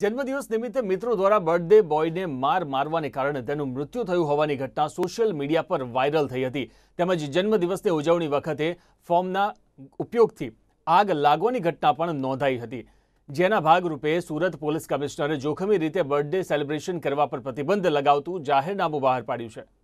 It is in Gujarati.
જન્મદિવસ નિમિત્તે મિત્રો દ્વારા બર્થડે બોયને મારવાને કારણે તેનું મૃત્યુ થયું હોવાની ઘટના સોશિયલ મીડિયા પર વાયરલ થઈ હતી। તેમજ જન્મદિવસની ઉજવણી વખતે ફોર્મના ઉપયોગથી આગ લાગવાની ઘટના પણ નોંધાઈ હતી, જેના ભાગરૂપે સુરત પોલીસ કમિશનરે જોખમી રીતે બર્થડે સેલિબ્રેશન કરવા પર પ્રતિબંધ લગાવતું જાહેરનામું બહાર પાડ્યું છે।